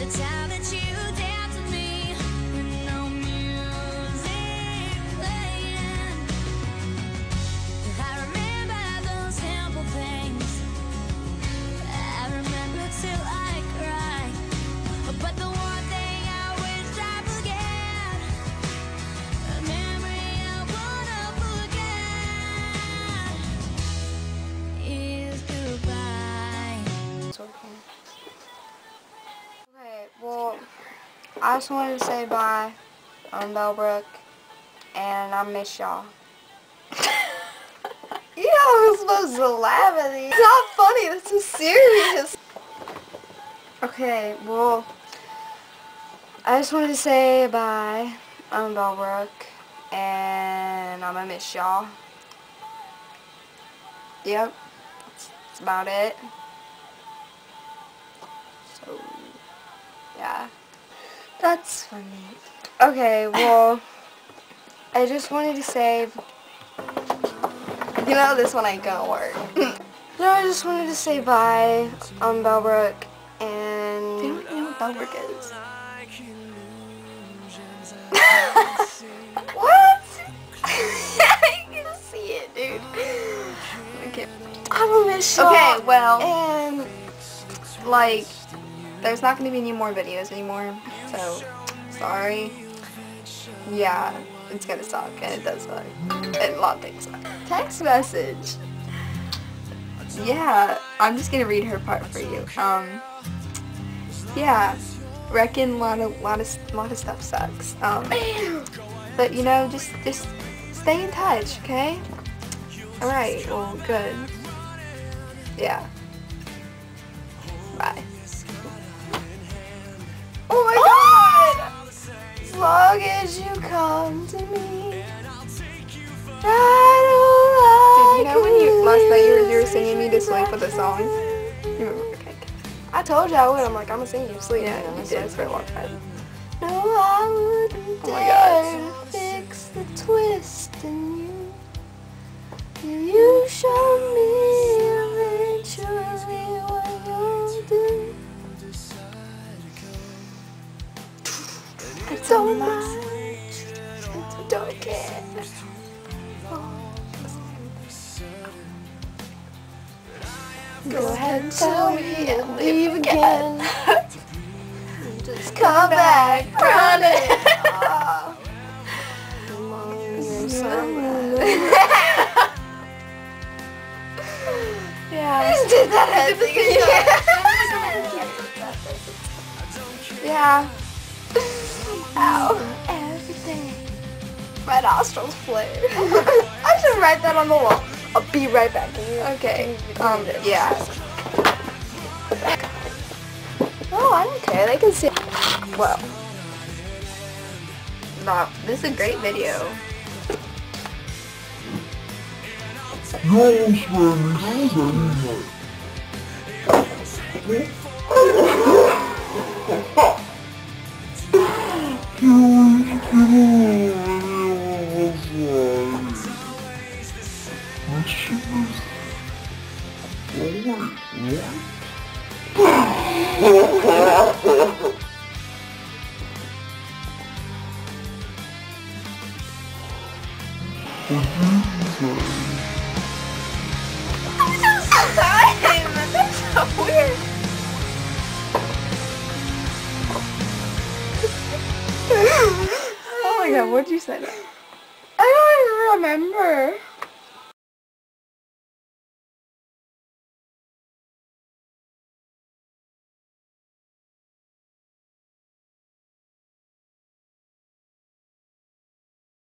the time that you danced with me with no music playing. I remember those simple things. I remember till I cry. But the one thing I wish I forget, a memory I wanna forget, is goodbye. It's okay. Okay, well, I just wanted to say bye on Bellbrook, and I miss y'all. Yeah, I'm supposed to laugh at these. It's not funny, this is serious. Okay, well, I just wanted to say bye on Bellbrook, and I'm gonna miss y'all. Yep, that's about it. So, yeah, that's funny. Okay, well, I just wanted to say, you know, this one ain't gonna work. No, I just wanted to say bye on Bellbrook, and you don't know what Bellbrook is. What? You can see it, dude. Okay, I will miss you. Okay, well, and like, there's not going to be any more videos anymore, so sorry. Yeah, it's going to suck, and it does suck. And a lot of things suck. Text message. Yeah, I'm just going to read her part for you. Yeah, reckon a lot of stuff sucks. But you know, just stay in touch, okay? Alright, well, good. Yeah. Bye. Oh my god! As long as you come to me, I don't like. Dude, you know when last night you were singing me to sleep with a song? You remember? Okay. I told you I would. I'm like, I'm gonna sing you to sleep. Yeah, you did for a long time. No, I wouldn't dare to fix the twist in you. You show me eventually what you'll do. I don't mind, I don't care. Go ahead and tell me and leave again. Just come back, promise. You're so bad. Yeah. I just did that at the beginning. Yeah. Ow. Everything. My nostrils flare. I should write that on the wall. I'll be right back. Okay. Yeah. Oh, I don't care. They can see. Well. No, this is a great video. That's so weird. Oh my god, what did you say? I don't even remember.